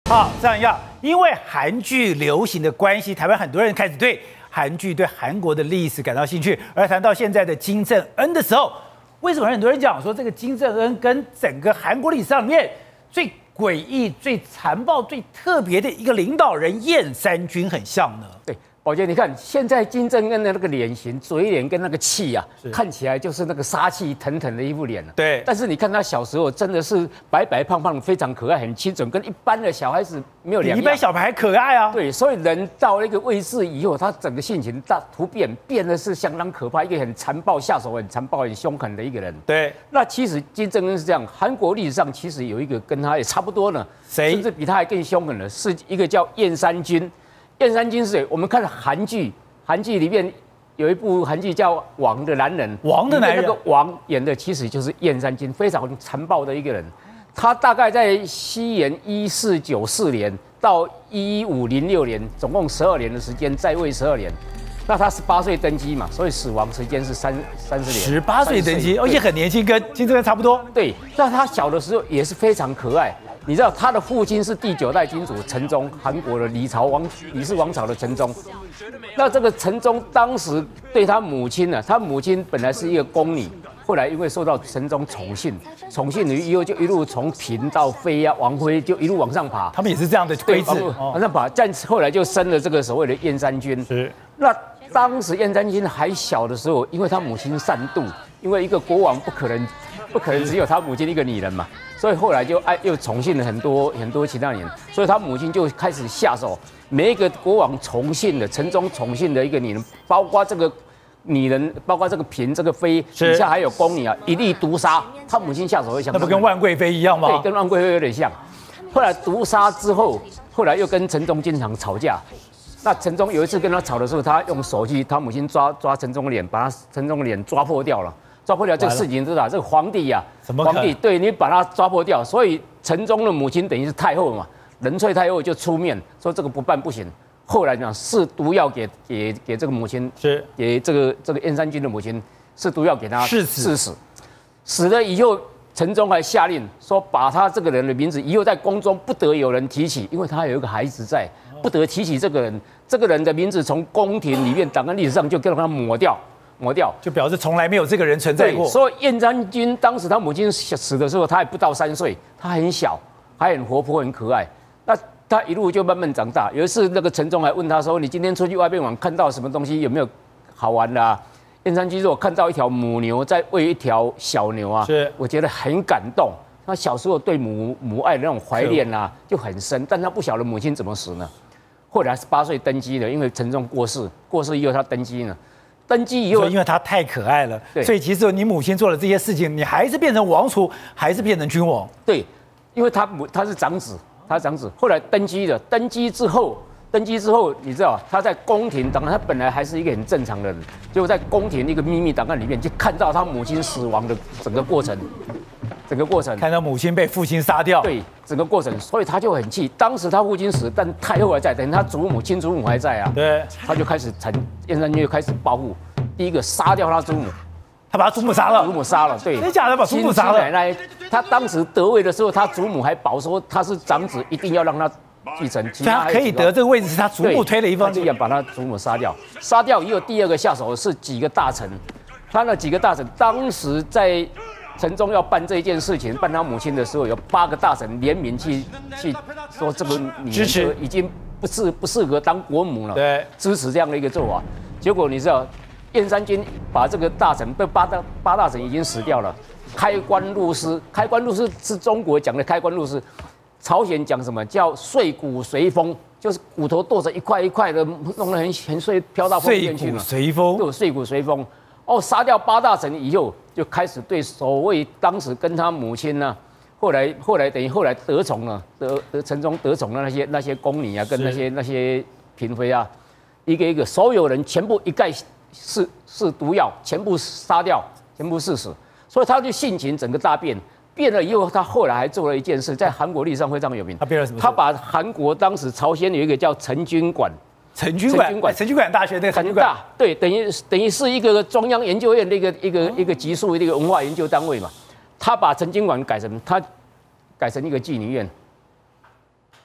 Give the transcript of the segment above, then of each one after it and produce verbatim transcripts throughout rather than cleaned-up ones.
好，这样一样，因为韩剧流行的关系，台湾很多人开始对韩剧、对韩国的历史感到兴趣。而谈到现在的金正恩的时候，为什么很多人讲说这个金正恩跟整个韩国历史上面最诡异、最残暴、最特别的一个领导人燕山君很像呢？ 对。 宝杰，你看现在金正恩的那个脸型、嘴脸跟那个气啊，看起来就是那个杀气腾腾的一副脸了。 对， 但是你看他小时候真的是白白胖胖，非常可爱，很清纯，跟一般的小孩子没有两样。 比一般小孩还可爱啊。 对，所以人到那个位置以后，他整个性情大突变，变得是相当可怕，一个很残暴、下手很残暴、很凶狠的一个人。 对， 那其实金正恩是这样，韩国历史上其实有一个跟他也差不多呢， 谁？ 甚至比他还更凶狠的，是一个叫燕山君。燕山君是谁？我们看韩剧。 韩剧里面有一部韩剧叫《王的男人》， 王的男人， 那个王演的其实就是燕山君，非常残暴的一个人。他大概在西元一四九四年到一五零六年，总共十二年的时间，在位十二年。那他十八岁登基嘛，所以死亡时间是三三十年。 十八岁登基，而且很年轻，跟金正恩差不多。 对，那他小的时候也是非常可爱。 你知道他的父亲是第九代君主成宗，韩国的李朝王李氏王朝的成宗。那这个成宗当时对他母亲呢，他母亲本来是一个宫女，后来因为受到成宗宠幸，宠幸以后就一路从嫔到妃啊、王妃就一路往上爬。 他们也是这样的规制， 往上爬。但后来就生了这个所谓的燕山君。 是。 那当时燕山君还小的时候，因为他母亲善妒，因为一个国王不可能不可能只有他母亲一个女人嘛。 所以后来就爱又宠幸了很多很多其他人，所以他母亲就开始下手，每一个国王宠幸的、城中宠幸的一个女人，包括这个女人，包括这个嫔、这个妃，底下还有宫女啊，一律毒杀。他母亲下手会想， 那不跟万贵妃一样吗？ 对，跟万贵妃有点像。后来毒杀之后，后来又跟陈忠经常吵架。那陈忠有一次跟他吵的时候，他用手去他母亲抓抓陈忠的脸，把他陈忠的脸抓破掉了。 抓破掉这个事情，知道这个皇帝呀、啊，皇帝对你把他抓破掉，所以陈忠的母亲等于是太后嘛，仁粹太后就出面说这个不办不行。后来讲试毒药给给给这个母亲， 是给这个这个燕山君的母亲试毒药给他致死，死死了以后，陈忠还下令说把他这个人的名字以后在宫中不得有人提起，因为他有一个孩子在，不得提起这个人，这个人的名字从宫廷里面档案历史上就给他抹掉。 抹掉， 就表示从来没有这个人存在过。 所以燕山君当时他母亲死的时候，他还不到三岁，他很小，还很活泼，很可爱。那他一路就慢慢长大。有一次，那个陈忠还问他说：“你今天出去外面玩，看到什么东西？有没有好玩的啊？”燕山君说：“我看到一条母牛在喂一条小牛啊， 是， 我觉得很感动。他小时候对母母爱的那种怀念啊，就很深。但他不晓得母亲怎么死呢？后来十八岁登基了，因为陈忠过世，过世以后他登基了。” 登基以后， 因为他太可爱了，所以其实你母亲做了这些事情，你还是变成王储，还是变成君王。 对，因为他母他是长子，他是长子，后来登基了。登基之后，登基之后，你知道他在宫廷档案，他本来还是一个很正常的人，结果在宫廷一个秘密档案里面，就看到他母亲死亡的整个过程，整个过程， 看到母亲被父亲杀掉， 对，整个过程，所以他就很气。当时他父亲死，但太后还在，等于他祖母、亲祖母还在啊。 对， 他就开始陈燕山君就开始报复。 第一个杀掉他祖母， 他把他祖母杀了， 祖母杀了，对， 真假的把祖母杀了。 奶奶，他当时得位的时候，他祖母还保说他是长子，一定要让他继承。 所以他可以得这个位置，是他祖母推了一方， 就要把他祖母杀掉。杀掉以后，第二个下手是几个大臣，他那几个大臣当时在陈忠要办这一件事情，办他母亲的时候，有八个大臣联名去去说这个女人已经不适不适合当国母了， 对， 支持这样的一个做法。结果你知道？ 燕山君把这个大臣被八大八大臣已经死掉了，开棺入室。开棺入室是中国讲的开棺入室，朝鲜讲什么叫碎骨随风，就是骨头剁成一块一块的，弄得很很碎，飘到风边去嘛。 碎骨随风， 对，碎骨随风。哦，杀掉八大臣以后，就开始对所谓当时跟他母亲呢、啊，后来后来等于后来得宠了，得得陈忠得宠的那些那些宫女啊，跟那些那些嫔妃啊，一个一个所有人全部一概。 是是毒药，全部杀掉，全部致死，所以他就性情整个大变，变了以后，他后来还做了一件事，在韩国历史上非常有名。 他变了什么？ 他把韩国当时朝鲜有一个叫成均馆， 成均馆，成均馆大学那个成均馆， 对，等于等于是一个中央研究院的一个一个一个级数的一个文化研究单位嘛。他把成均馆改成他改成一个妓女院。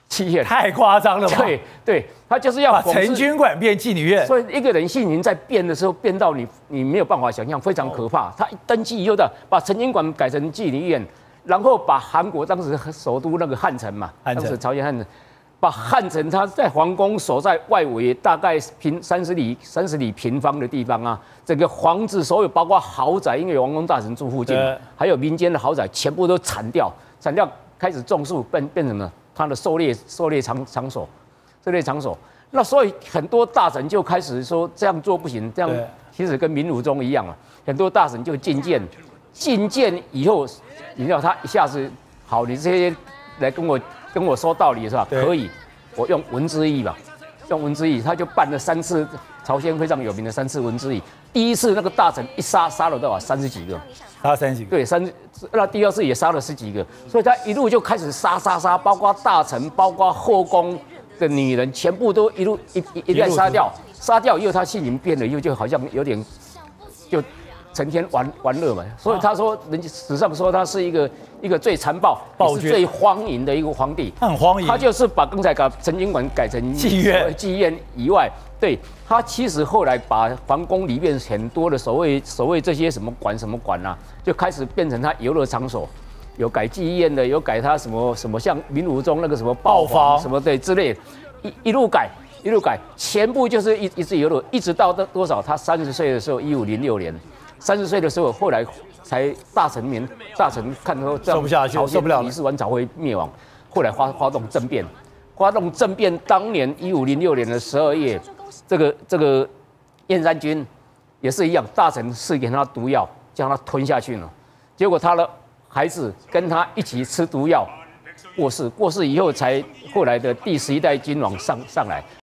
妓院， 太夸张了吧？ 对对，他就是要把陈军馆变妓女院。 所以一个人性情在变的时候，变到你你没有办法想象，非常可怕。他一登基以后的，把陈军馆改成妓女院，然后把韩国当时首都那个汉城嘛， 汉城当时朝鲜汉城。把汉城，它在皇宫所在外围大概平三十里三十里平方的地方啊，整个皇子所有包括豪宅，因为王公大臣住附近，还有民间的豪宅，全部都铲掉，铲掉开始种树，变变成了他的狩猎狩猎场场所，狩猎场所。那所以很多大臣就开始说这样做不行，这样其实跟民主中一样啊，很多大臣就进谏，进谏以后，你知道他一下子好，你这些来跟我。跟我说道理是吧？可以，我用文之义吧，用文之义，他就办了三次朝鲜非常有名的三次文之义。第一次那个大臣一杀杀了多少？三十几个， 杀三十几个。 对，三那第二次也杀了十几个，所以他一路就开始杀杀杀，包括大臣，包括后宫的女人，全部都一路一一一再杀掉。杀掉以后，他性情变了，以后就好像有点就。成天玩玩乐嘛，所以他说，人家史上说他是一个一个最残暴、也是最荒淫的一个皇帝。 很荒淫。 他就是把刚才把陈经馆改成妓院， 妓院以外，对他其实后来把皇宫里面很多的所谓所谓这些什么馆什么馆啊，就开始变成他游乐场所，有改妓院的，有改他什么什么像民武中那个什么豹房什么对之类的，一一路改一路改，全部就是一一直游乐，一直到多少？他三十岁的时候，一五零六年。三十岁的时候，后来才大臣民大臣看到这样， 受不下去，受不了了。 李氏王朝会灭亡，后来发发动政变，发动政变。当年一五零六年的十二月，这个这个燕山君也是一样，大臣赐给他毒药，将他吞下去了。结果他的孩子跟他一起吃毒药，过世。过世以后，才后来的第十一代君王上上来。